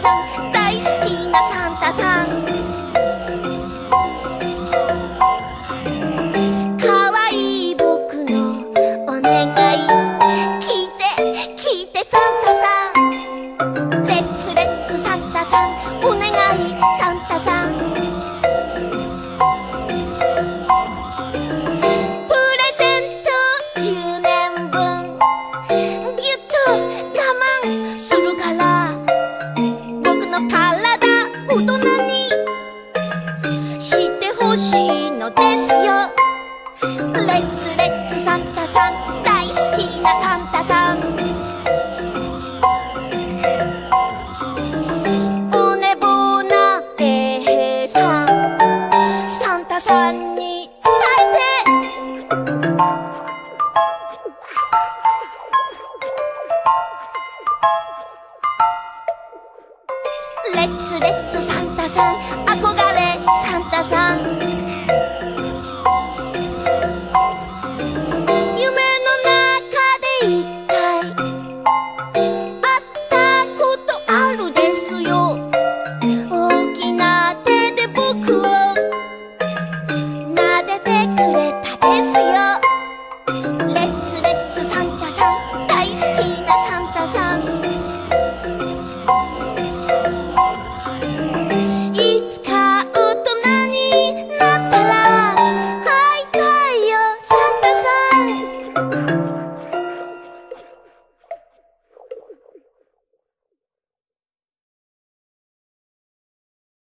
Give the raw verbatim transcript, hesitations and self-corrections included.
さん、大好きなサンタさん。かわいい僕のお願い聞いて聞いてサンタさん。レッツレッツサンタさん、お願いサンタさん。プレゼントじゅうねんぶんぎゅっと我慢するから、僕の体大人にしてほしいのですよ。レッツレッツサンタさん、大好きなサンタさん。おねぼうな衛兵さん、サンタさんに伝えて。レッツレッツサンタさん、憧れサンタさん。